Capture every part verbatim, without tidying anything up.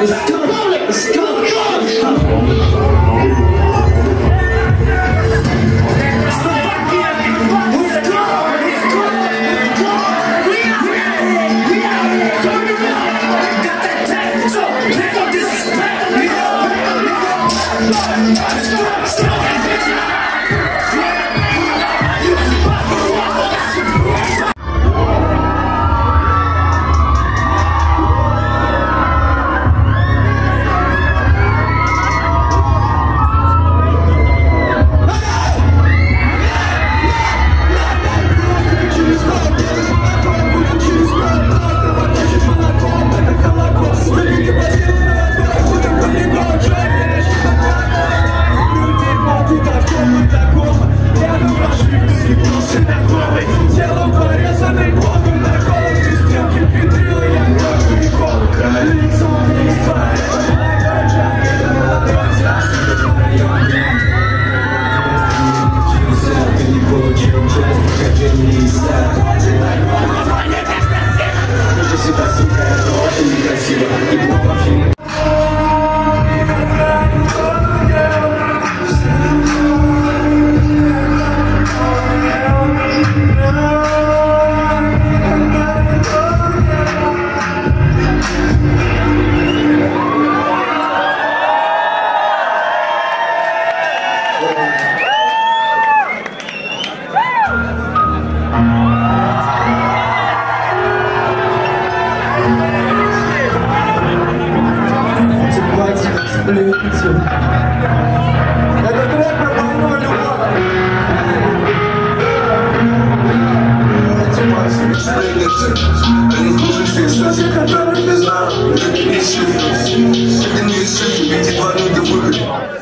Let's go. Let's go. Это трек про больную любовь. Эти пальцы мечтают о они хуже всех слезы, которых ты знал. Это не шифр, это не шифр, ведь два нуля выход.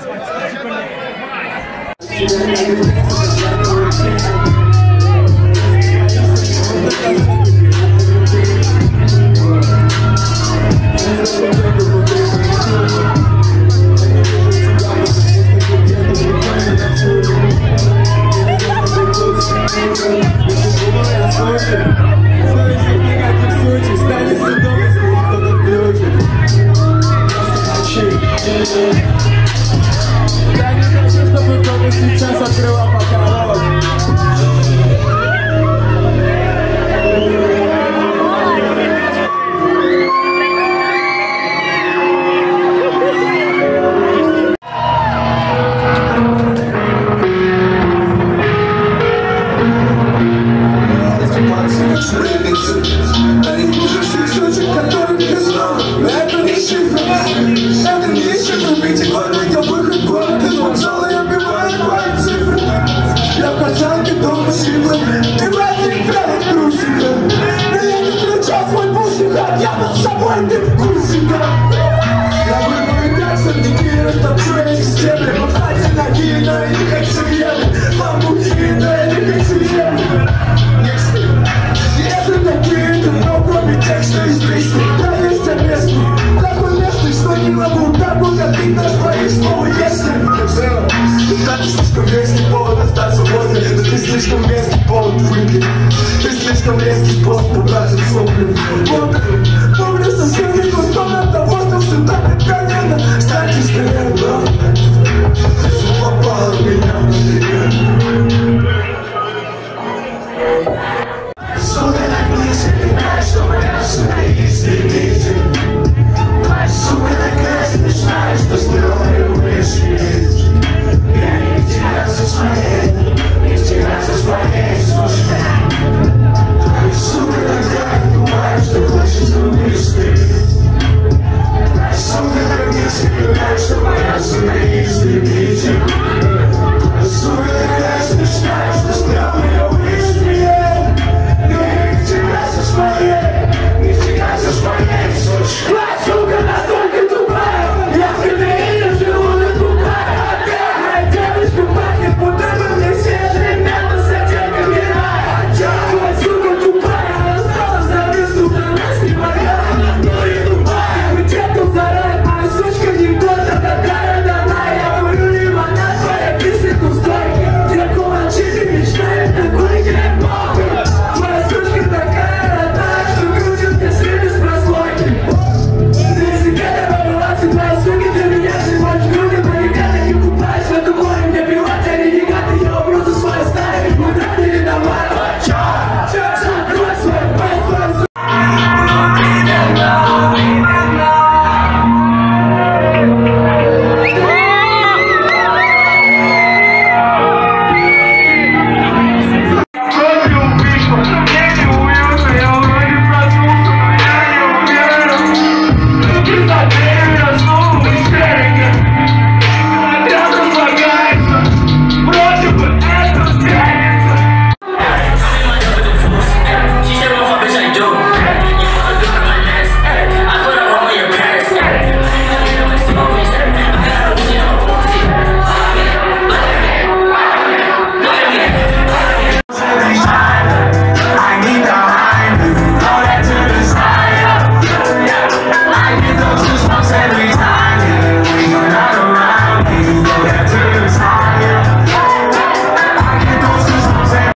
Я не хочу, чтобы кто-то сейчас открывал покорот. Они хуже всех случаев, которых ты знал. Это не шифр, это не шифр, ведь два нуля выход, город из вокзала, я убиваю твои цифры. Я в качалке дома сиплы, ты в разных играх трусика. Но я не включал свой бусик, я был с собой, ты в курсе, я выбою так, сорняки, растопчу эти стебли. Подходи ноги, но я не хочу ехать. Ламбургини, но я не хочу ехать. Если такие, но кроме текста из песни, да есть объясни. Такой местный, что не могу так угодить на своих слов, если да, ты слишком резкий повод остаться возле, но ты слишком резкий повод выпить. Ты слишком резкий способ убрать